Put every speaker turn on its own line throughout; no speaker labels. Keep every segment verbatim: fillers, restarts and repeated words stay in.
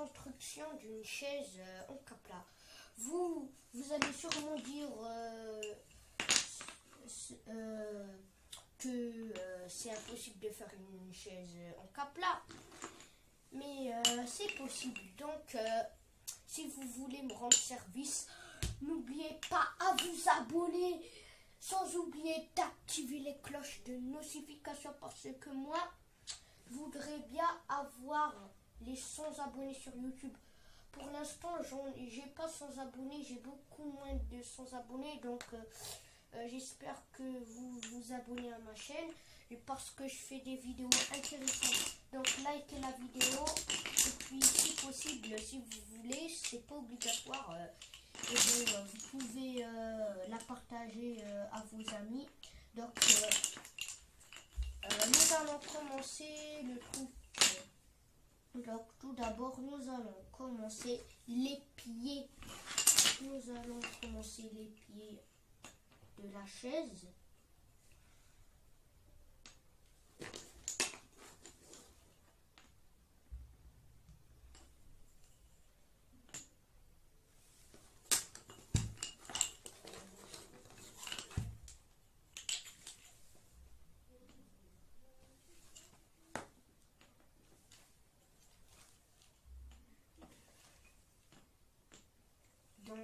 construction d'une chaise euh, en Kapla. Vous, vous allez sûrement dire euh, euh, que euh, c'est impossible de faire une chaise en Kapla. Mais euh, c'est possible. Donc, euh, si vous voulez me rendre service, n'oubliez pas à vous abonner. Sans oublier d'activer les cloches de notification parce que moi, je voudrais bien avoir les cent abonnés sur YouTube. Pour l'instant, j'ai pas cent abonnés, j'ai beaucoup moins de cent abonnés. Donc, euh, euh, j'espère que vous vous abonnez à ma chaîne parce que je fais des vidéos intéressantes. Donc, likez la vidéo et puis, si possible, si vous voulez, c'est pas obligatoire. Euh, et bien, euh, vous pouvez euh, la partager euh, à vos amis. Donc, euh, euh, nous allons commencer le truc. Donc, tout d'abord, nous allons commencer les pieds. Nous allons commencer les pieds de la chaise. Donc,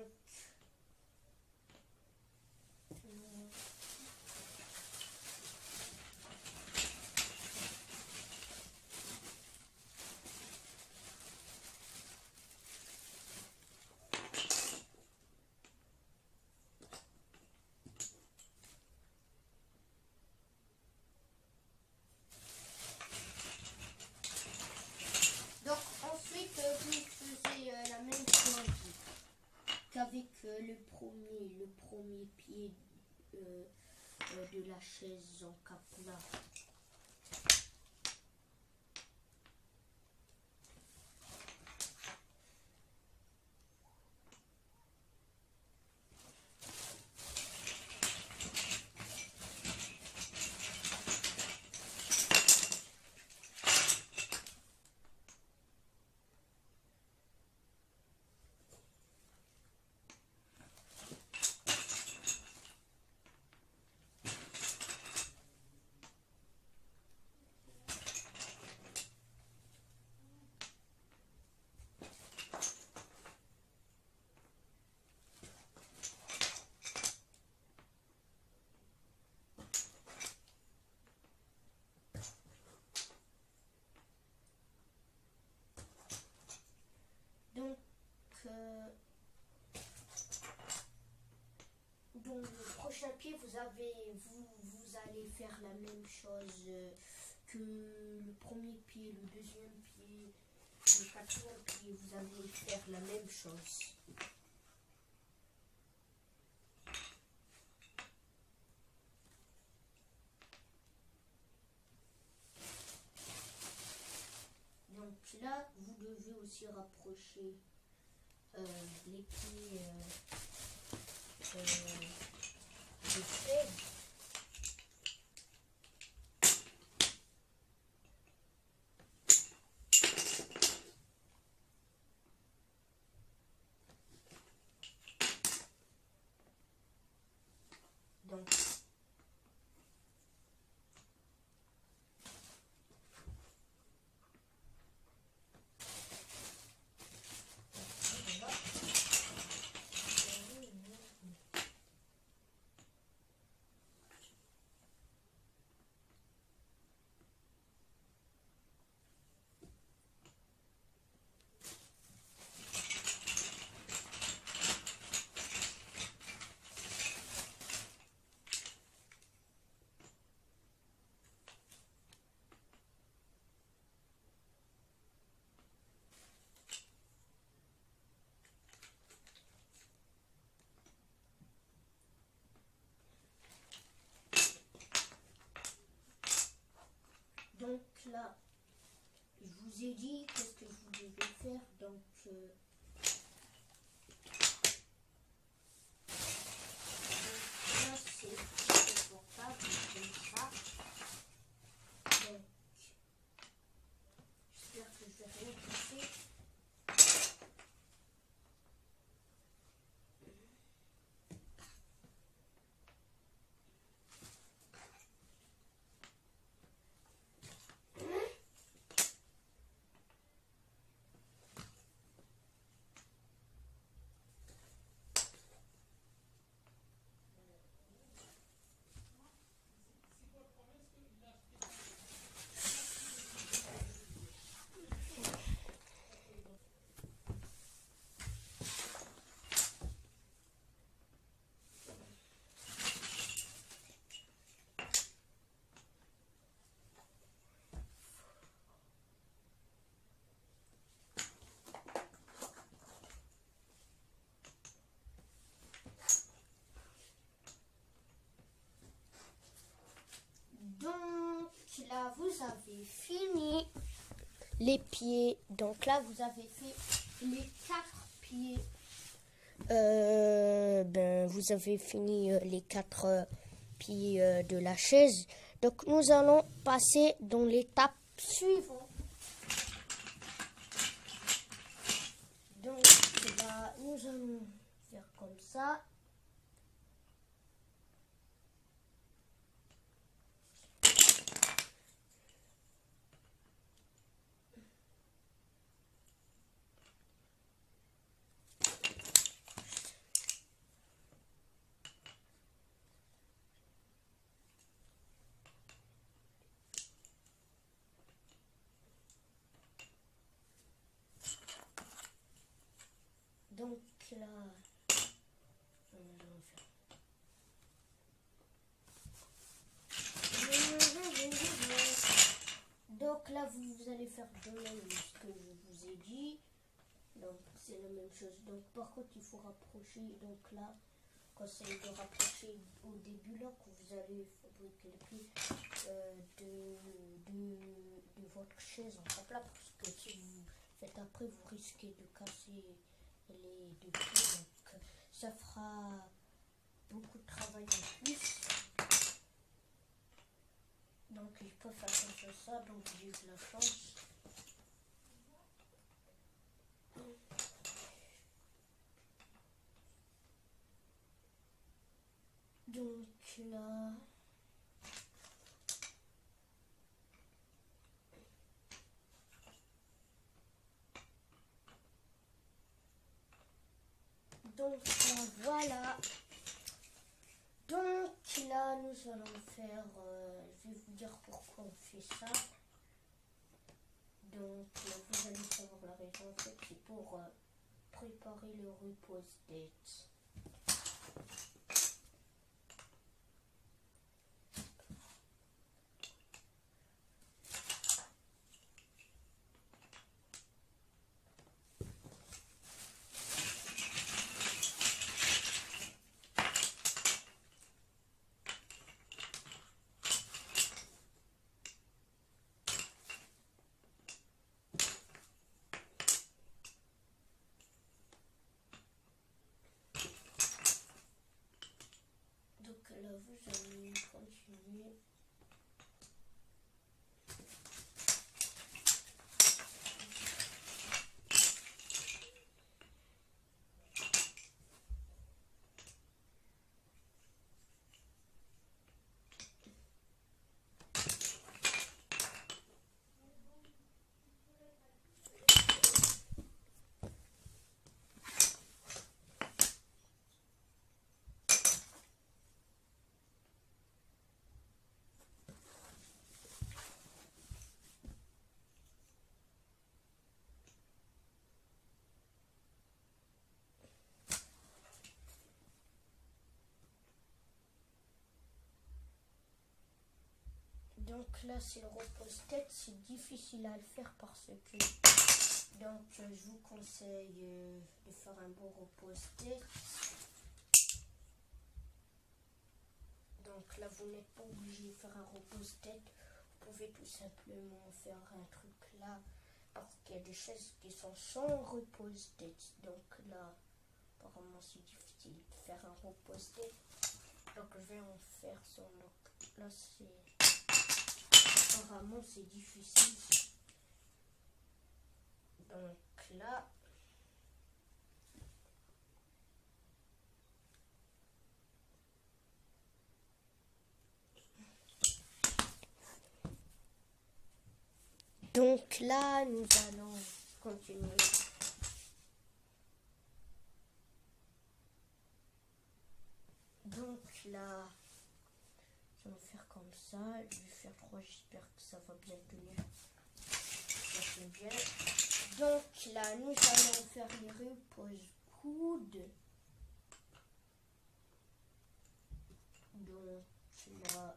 Donc ensuite euh, vous faisiez euh, la même chose qu'avec euh, le premier, le premier pied euh, euh, de la chaise en Kapla. Donc, euh, dans le prochain pied, vous avez, vous, vous allez faire la même chose euh, que le premier pied, le deuxième pied, le quatrième pied. Vous allez faire la même chose. Donc là, vous devez aussi rapprocher euh, les pieds euh, euh, de chaise. Donc, Donc là, je vous ai dit qu'est-ce que vous devez faire. Donc, euh, donc là, c'est confortable comme ça. Donc, j'espère que je vais rien casser. vous avez fini les pieds. Donc là, vous avez fait les quatre pieds. Euh, ben, vous avez fini euh, les quatre euh, pieds euh, de la chaise. Donc nous allons passer dans l'étape suivante. Donc là, nous allons faire comme ça. Donc là, donc là vous, vous allez faire de même ce que je vous ai dit. Donc c'est la même chose. Donc par contre il faut rapprocher. Donc là, conseil de rapprocher au début là que vous allez fabriquer le pied euh, de, de, de votre chaise en cap là, parce que si vous faites après vous risquez de casser les deux pieds. Donc ça fera beaucoup de travail en plus. Donc je peux faire comme ça, donc j'ai eu de la chance. Donc là, donc là, voilà. Donc là, nous allons faire, euh, je vais vous dire pourquoi on fait ça. Donc là, vous allez savoir la raison, en fait, c'est pour euh, préparer le repose-tête. Là, vous allez continuer. Donc là, c'est le repose-tête, c'est difficile à le faire parce que, donc euh, je vous conseille euh, de faire un bon repose-tête. Donc là, vous n'êtes pas obligé de faire un repose-tête, vous pouvez tout simplement faire un truc là, parce qu'il y a des chaises qui sont sans repose-tête. Donc là, apparemment c'est difficile de faire un repose-tête. Donc je vais en faire sur le... Là c'est... Apparemment c'est difficile. Donc là... Donc là, nous allons continuer. Donc là, je vais faire comme ça. Je vais faire trois. J'espère que ça va bien tenir. Ça fait bien. Donc là, nous allons faire les repose-coudes. Donc là.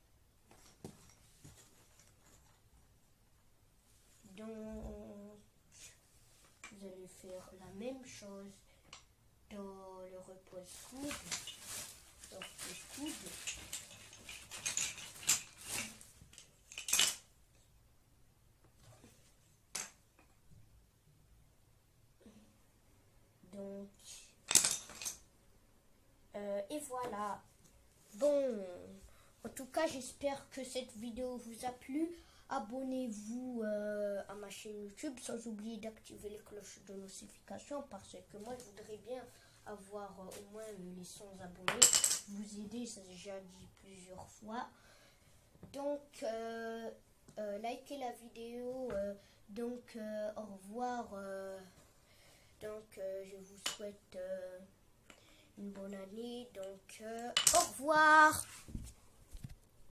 Donc, vous allez faire la même chose dans le repose-coude. Donc, le coude. voilà. Bon, en tout cas, j'espère que cette vidéo vous a plu. Abonnez-vous euh, à ma chaîne YouTube sans oublier d'activer les cloches de notification parce que moi, je voudrais bien avoir euh, au moins les cent abonnés. Vous aider, ça j'ai déjà dit plusieurs fois. Donc, euh, euh, likez la vidéo. Euh, donc, euh, au revoir. Euh, donc, euh, je vous souhaite euh, une bonne année. Donc, euh, au revoir.